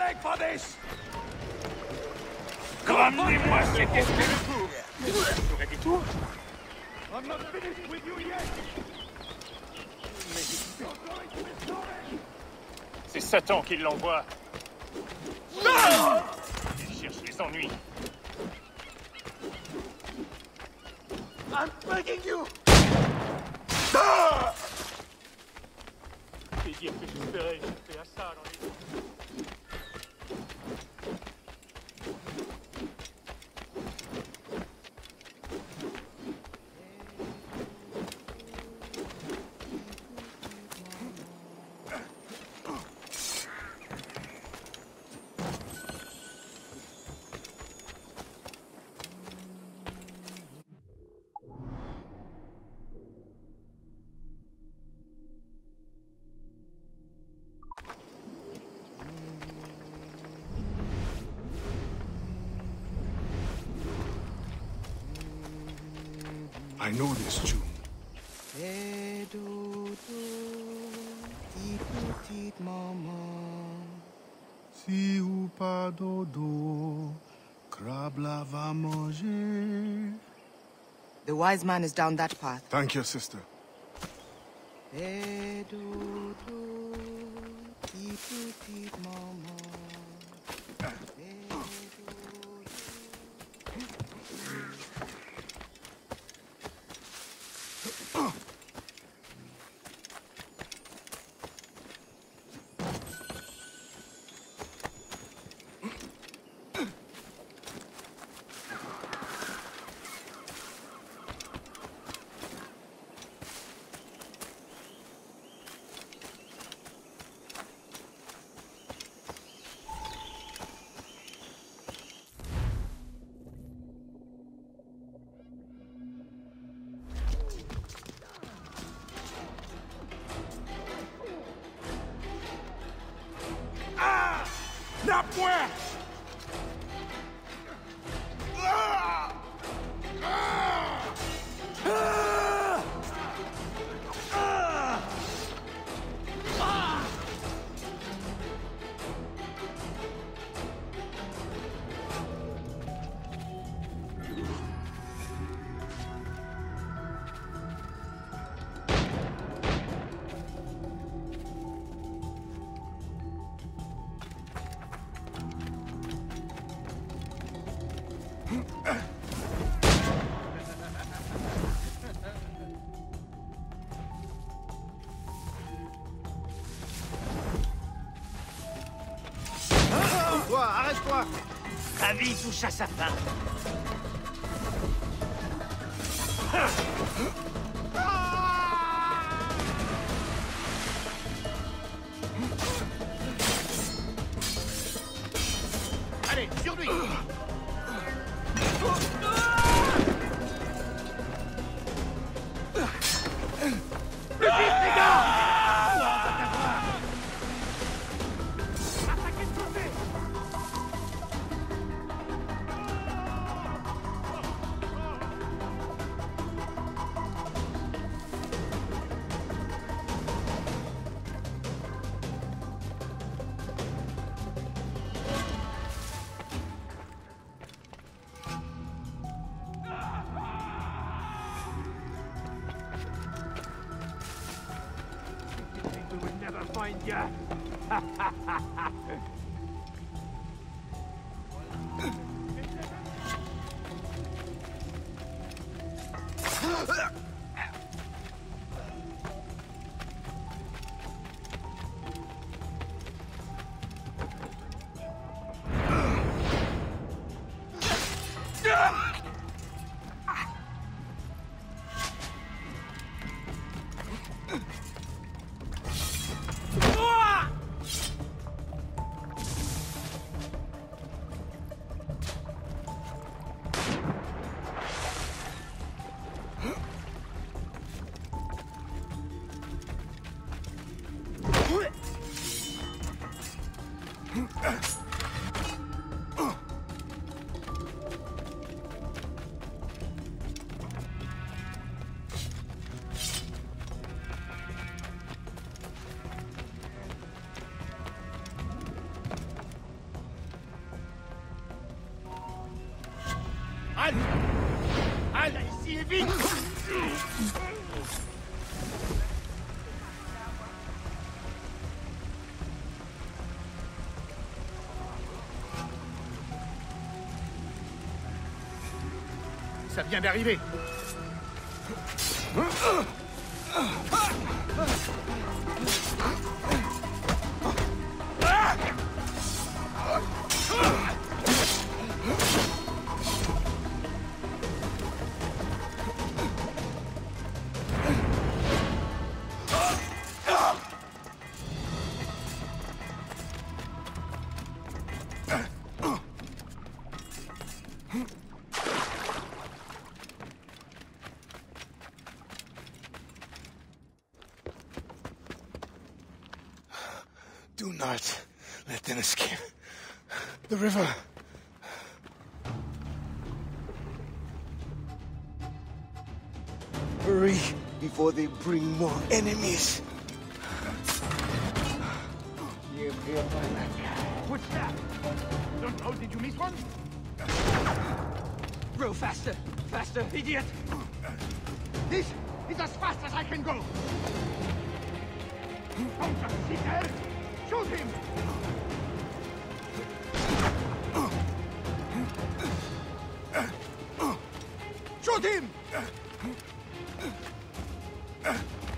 leg for this! Ramenez-moi cet esprit de tour. J'aurais des tours. I'm not finished with you yet! C'est Satan qui l'envoie. Il cherche les ennuis. I'm begging you! C'est dire que j'espérais échapper à ça dans les... I know this tune. Si ou pas dodo, crabe la va manger. The wise man is down that path. Thank you, sister. Nappe-moi! Toi, arrête-toi! Ta vie touche à sa fin. Allez, sur lui! Plus vite, les gars! We would never find you. Halte ici et vite! Ça vient d'arriver. Do not let them escape. The river. Hurry before they bring more enemies. What's that? Don't know, did you miss one? Row faster! Faster, idiot! This is as fast as I can go! Don't just sit there! Shoot him! Shoot him!